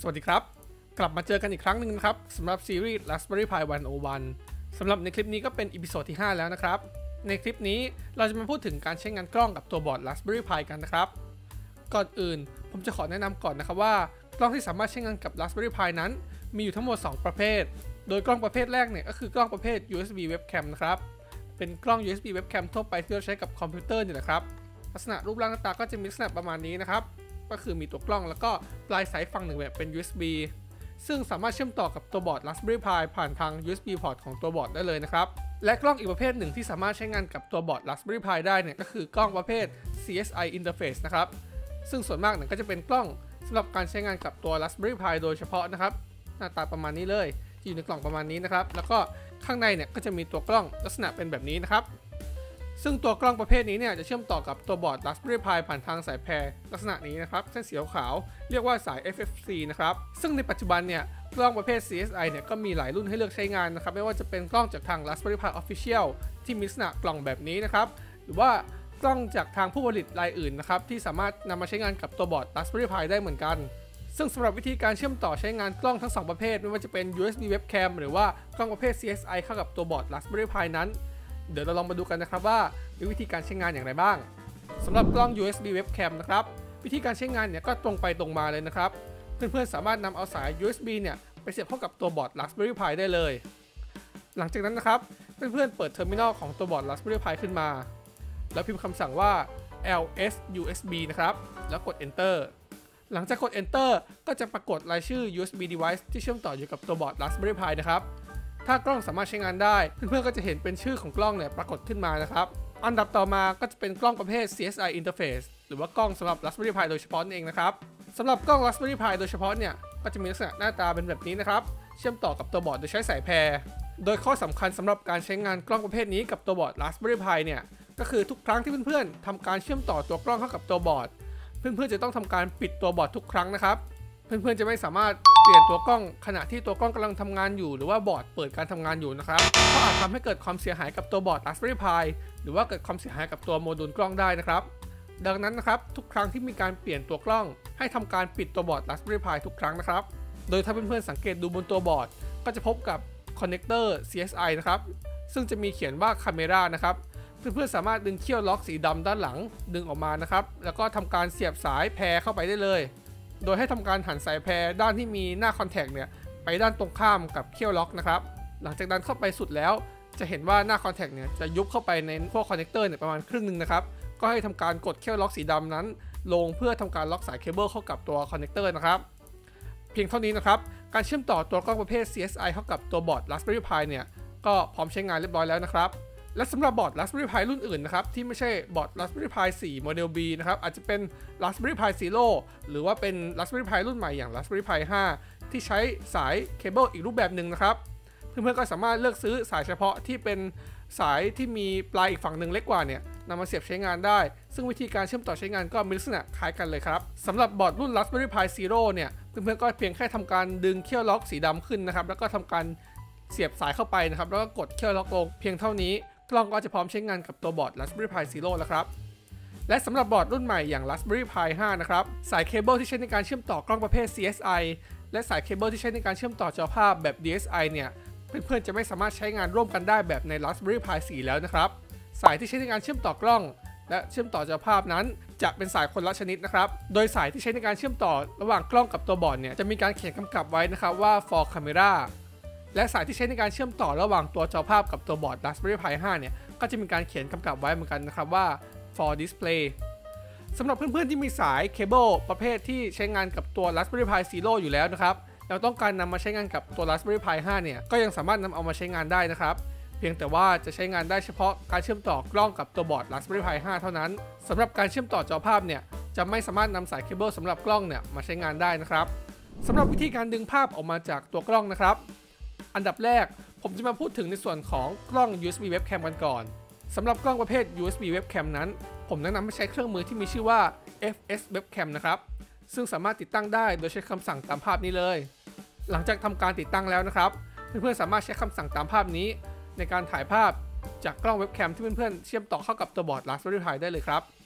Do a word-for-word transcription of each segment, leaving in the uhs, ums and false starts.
สวัสดีครับกลับมาเจอกันอีกครั้งหนึ่งนะครับสำหรับซีรีส์ Raspberry Pi หนึ่งศูนย์หนึ่งสำหรับในคลิปนี้ก็เป็นอีพิโซดที่ห้าแล้วนะครับในคลิปนี้เราจะมาพูดถึงการใช้งานกล้องกับตัวบอร์ด Raspberry Pi กันนะครับก่อนอื่นผมจะขอแนะนำก่อนนะครับว่ากล้องที่สามารถใช้งานกับ Raspberry Pi นั้นมีอยู่ทั้งหมดสองประเภทโดยกล้องประเภทแรกเนี่ยก็คือกล้องประเภท ยู เอส บี Webcam นะครับเป็นกล้อง ยู เอส บี Webcam ทั่วไปที่เราใช้กับคอมพิวเตอร์นี่แหละครับลักษณะรูปร่างหน้าตาก็จะมีลักษณะประมาณนี้นะครับก็คือมีตัวกล้องแล้วก็ปลายสายฝั่งหนึ่งแบบเป็น ยู เอส บี ซึ่งสามารถเชื่อมต่อกับตัวบอร์ด Raspberry Pi ผ่านทาง ยู เอส บี พอร์ตของตัวบอร์ดได้เลยนะครับและกล้องอีกประเภทหนึ่งที่สามารถใช้งานกับตัวบอร์ด Raspberry Pi ได้เนี่ยก็คือกล้องประเภท ซี เอส ไอ Interface นะครับซึ่งส่วนมากเนี่ยก็จะเป็นกล้องสำหรับการใช้งานกับตัว Raspberry Pi โดยเฉพาะนะครับหน้าตาประมาณนี้เลยที่อยู่ในกล่องประมาณนี้นะครับแล้วก็ข้างในเนี่ยก็จะมีตัวกล้องลักษณะเป็นแบบนี้นะครับซึ่งตัวกล้องประเภทนี้เนี่ยจะเชื่อมต่อกับตัวบอร์ด Raspberry Pi ผ่านทางสายแพรลักษณะนี้นะครับเส้นสีขาวเรียกว่าสาย เอฟ เอฟ ซี นะครับซึ่งในปัจจุบันเนี่ยกล้องประเภท ซี เอส ไอ เนี่ยก็มีหลายรุ่นให้เลือกใช้งานนะครับไม่ว่าจะเป็นกล้องจากทาง Raspberry Pi Official ที่มีลักษณะกล่องแบบนี้นะครับหรือว่ากล้องจากทางผู้ผลิตรายอื่นนะครับที่สามารถนำมาใช้งานกับตัวบอร์ด Raspberry Pi ได้เหมือนกันซึ่งสำหรับวิธีการเชื่อมต่อใช้งานกล้องทั้งสองประเภทไม่ว่าจะเป็น ยู เอส บี Webcam หรือว่ากล้องประเภท ซี เอส ไอ เข้ากับตัวบอร์ด Raspberry Pi นั้นเดี๋ยวเราลองมาดูกันนะครับว่ามีวิธีการใช้งานอย่างไรบ้างสำหรับกล้อง ยู เอส บี Webcam นะครับวิธีการใช้งานเนี่ยก็ตรงไปตรงมาเลยนะครับเพื่อนๆสามารถนำเอาสาย ยู เอส บี เนี่ยไปเสียบเข้ากับตัวบอร์ด Raspberry Pi ได้เลยหลังจากนั้นนะครับเพื่อนๆเปิดเทอร์มินอลของตัวบอร์ด Raspberry Pi ขึ้นมาแล้วพิมพ์คำสั่งว่า แอล เอส ยู เอส บี นะครับแล้วกด Enter หลังจากกด Enter ก็จะปรากฏรายชื่อ ยู เอส บี device ที่เชื่อมต่ออยู่กับตัวบอร์ด Raspberry Pi นะครับถ้ากล้องสามารถใช้งานได้เพื่อนๆก็จะเห็นเป็นชื่อของกล้องเนี่ยปรากฏขึ้นมานะครับอันดับต่อมาก็จะเป็นกล้องประเภท ซี เอส ไอ Interface หรือว่ากล้องสำหรับ Raspberry Pi โดยเฉพาะนั่นเองนะครับสำหรับกล้อง Raspberry Pi โดยเฉพาะเนี่ยก็จะมีลักษณะหน้าตาเป็นแบบนี้นะครับเชื่อมต่อกับตัวบอร์ดโดยใช้สายแพรโดยข้อสำคัญสำหรับการใช้งานกล้องประเภทนี้กับตัวบอร์ด Raspberry Pi เนี่ยก็คือทุกครั้งที่เพื่อนๆทำการเชื่อมต่อตัวกล้องเข้ากับตัวบอร์ดเพื่อนๆจะต้องทำการปิดตัวบอร์ดทุกครั้งนะครับเพื่อนๆจะไม่สามารถเปลี่ยนตัวกล้องขณะที่ตัวกล้องกำลังทำงานอยู่หรือว่าบอร์ดเปิดการทำงานอยู่นะครับเพราะอาจทำให้เกิดความเสียหายกับตัวบอร์ด Raspberry Pi หรือว่าเกิดความเสียหายกับตัวโมดูลกล้องได้นะครับดังนั้นนะครับทุกครั้งที่มีการเปลี่ยนตัวกล้องให้ทำการปิดตัวบอร์ด Raspberry Pi ทุกครั้งนะครับโดยถ้าเพื่อนๆสังเกตดูบนตัวบอร์ดก็จะพบกับคอนเนคเตอร์ ซี เอส ไอ นะครับซึ่งจะมีเขียนว่า Camera นะครับเพื่อนๆสามารถดึงเขี้ยวล็อกสีดำด้านหลังดึงออกมานะครับแล้วก็ทำการเสียบสายแพรเข้าไปได้เลยโดยให้ทำการหันสายแพรด้านที่มีหน้าคอนแทคเนี่ยไปด้านตรงข้ามกับเขี้ยวล็อกนะครับหลังจากดันเข้าไปสุดแล้วจะเห็นว่าหน้าคอนแทคเนี่ยจะยุบเข้าไปในพวกคอนเนคเตอร์เนี่ยประมาณครึ่งนึงนะครับก็ให้ทำการกดเขี้ยวล็อกสีดำนั้นลงเพื่อทำการล็อกสายเคเบิลเข้ากับตัวคอนเนคเตอร์นะครับเพียงเท่านี้นะครับการเชื่อมต่อตัวกล้องประเภท ซี เอส ไอ เข้ากับตัวบอร์ด Raspberry Pi เนี่ยก็พร้อมใช้งานเรียบร้อยแล้วนะครับและสำหรับบอร์ด Raspberry Pi รุ่นอื่นนะครับที่ไม่ใช่บอร์ด Raspberry Pi โฟร์ โมเดล B นะครับอาจจะเป็น Raspberry Pi Zero หรือว่าเป็น Raspberry Pi รุ่นใหม่อย่าง Raspberry Pi ห้าที่ใช้สายเคเบิลอีกรูปแบบหนึ่งนะครับเพื่อนๆก็สามารถเลือกซื้อสายเฉพาะที่เป็นสายที่มีปลายอีกฝั่งหนึ่งเล็กกว่าเนี่ยนำมาเสียบใช้งานได้ซึ่งวิธีการเชื่อมต่อใช้งานก็มีลักษณะคล้ายกันเลยครับสำหรับบอร์ดรุ่น Raspberry Pi Zero เนี่ยเพื่อนๆก็เพียงแค่ทำการดึงเขี้ยวล็อกสีดำขึ้นนะครับแล้วก็ทำการเสียบสายเข้าไปนะครับแล้วก็กดเขี้ยวล็อกลงเพียงเท่านี้กล้องก็จะพร้อมใช้งานกับตัวบอร์ด Raspberry Pi Zero แล้วครับและสำหรับบอร์ดรุ่นใหม่อย่าง Raspberry Pi ห้านะครับสายเคเบิลที่ใช้ในการเชื่อมต่อกล้องประเภท ซี เอส ไอ และสายเคเบิลที่ใช้ในการเชื่อมต่อจอภาพแบบ ดี เอส ไอ เนี่ยเพื่อนๆจะไม่สามารถใช้งานร่วมกันได้แบบใน Raspberry Pi โฟร์ แล้วนะครับสายที่ใช้ในการเชื่อมต่อกล้องและเชื่อมต่อจอภาพนั้นจะเป็นสายคนละชนิดนะครับโดยสายที่ใช้ในการเชื่อมต่อระหว่างกล้องกับตัวบอร์ดเนี่ยจะมีการเขียนกำกับไว้นะครับว่า for camera และสายที่ใช้ในการเชื่อมต่อระหว่างตัวจอภาพกับตัวบอร์ด Raspberry Pi ห้าเนี่ยก็จะมีการเขียนกำกับไว้เหมือนกันนะครับว่า for display สำหรับเพื่อนๆที่มีสายเคเบิลประเภทที่ใช้งานกับตัว Raspberry Pi Zero อยู่แล้วนะครับเราต้องการนำมาใช้งานกับตัว Raspberry Pi ห้าเนี่ยก็ยังสามารถนำเอามาใช้งานได้นะครับเพียงแต่ว่าจะใช้งานได้เฉพาะการเชื่อมต่อกล้องกับตัวบอร์ด Raspberry Pi ห้าเท่านั้นสำหรับการเชื่อมต่อจอภาพเนี่ยจะไม่สามารถนำสายเคเบิลสำหรับกล้องเนี่ยมาใช้งานได้นะครับสำหรับวิธีการดึงภาพออกมาจากตัวกล้องนะครับอันดับแรกผมจะมาพูดถึงในส่วนของกล้อง ยู เอส บี Webcam กันก่อนสำหรับกล้องประเภท ยู เอส บี Webcam นั้นผมแนะนำให้ใช้เครื่องมือที่มีชื่อว่า เอฟ เอส Webcam นะครับซึ่งสามารถติดตั้งได้โดยใช้คำสั่งตามภาพนี้เลยหลังจากทำการติดตั้งแล้วนะครับเพื่อนๆสามารถใช้คำสั่งตามภาพนี้ในการถ่ายภาพจากกล้องเว็บแคมที่เพื่อนๆเชื่อมต่อเข้ากับตัวบอร์ด Raspberry Pi ได้เลยครับ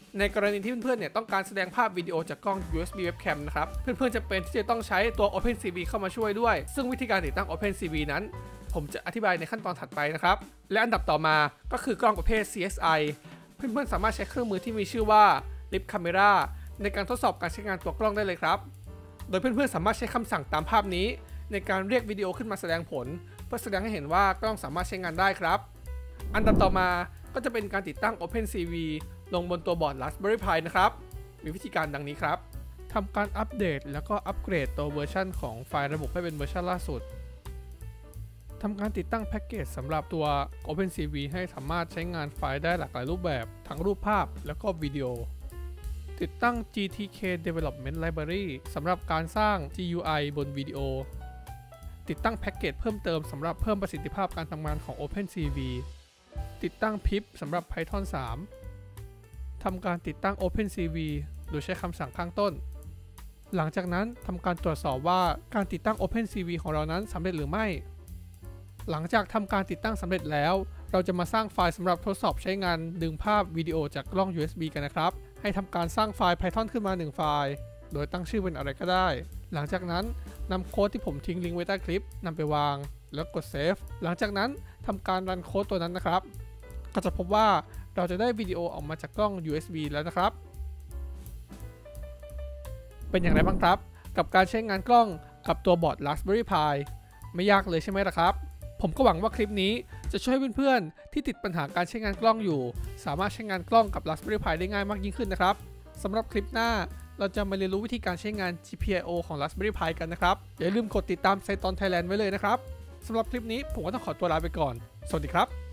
ในกรณีที่เพื่อนๆเนี่ยต้องการแสดงภาพวิดีโอจากกล้อง ยู เอส บี Webcam นะครับเพื่อนๆจะเป็นที่จะต้องใช้ตัว OpenCV เข้ามาช่วยด้วยซึ่งวิธีการติดตั้ง OpenCV นั้นผมจะอธิบายในขั้นตอนถัดไปนะครับและอันดับต่อมาก็คือกล้องประเภท ซี เอส ไอ เพื่อนๆสามารถใช้เครื่องมือที่มีชื่อว่า Lip Camera ในการทดสอบการใช้งานตัวกล้องได้เลยครับโดยเพื่อนๆสามารถใช้คำสั่งตามภาพนี้ในการเรียกวิดีโอขึ้นมาแสดงผลเพื่อแสดงให้เห็นว่ากล้องสามารถใช้งานได้ครับอันดับต่อมาก็จะเป็นการติดตั้ง OpenCV ลงบนตัวบอร์ด Raspberry Pi นะครับมีวิธีการดังนี้ครับทำการอัปเดตแล้วก็อัปเกรดตัวเวอร์ชันของไฟล์ระบบให้เป็นเวอร์ชันล่าสุดทำการติดตั้งแพ็กเกจสำหรับตัว OpenCV ให้สามารถใช้งานไฟล์ได้หลากหลายรูปแบบทั้งรูปภาพแล้วก็วิดีโอติดตั้ง จี ที เค Development Library สำหรับการสร้าง จี ยู ไอ บนวิดีโอติดตั้งแพ็กเกจเพิ่มเติมสำหรับเพิ่มประสิทธิภาพการทำงานของ OpenCV ติดตั้ง พี ไอ พี สำหรับ Python สาม ทำการติดตั้ง OpenCV โดยใช้คำสั่งข้างต้นหลังจากนั้นทำการตรวจสอบว่าการติดตั้ง OpenCV ของเรานั้นสำเร็จหรือไม่หลังจากทำการติดตั้งสำเร็จแล้วเราจะมาสร้างไฟล์สำหรับทดสอบใช้งานดึงภาพวิดีโอจากกล้อง ยู เอส บี กันนะครับให้ทำการสร้างไฟล์ Python ขึ้นมาหนึ่งไฟล์โดยตั้งชื่อเป็นอะไรก็ได้หลังจากนั้นนำโค้ดที่ผมทิ้งลิงก์ไว้ใต้คลิปนำไปวางแล้วกด Save หลังจากนั้นทำการรันโค้ดตัวนั้นนะครับก็จะพบว่าเราจะได้วิดีโอออกมาจากกล้อง ยู เอส บี แล้วนะครับเป็นอย่างไรบ้างครับกับการใช้งานกล้องกับตัวบอร์ด Raspberry Pi ไม่ยากเลยใช่ไหมล่ะครับผมก็หวังว่าคลิปนี้จะช่วยให้เพื่อนๆที่ติดปัญหาการใช้งานกล้องอยู่สามารถใช้งานกล้องกับ Raspberry Pi ได้ง่ายมากยิ่งขึ้นนะครับสำหรับคลิปหน้าเราจะมาเรียนรู้วิธีการใช้งาน จี พี ไอ โอ ของ Raspberry Pi กันนะครับอย่าลืมกดติดตามไซตอน Thailand ไว้เลยนะครับสำหรับคลิปนี้ผมก็ต้องขอตัวลาไปก่อนสวัสดีครับ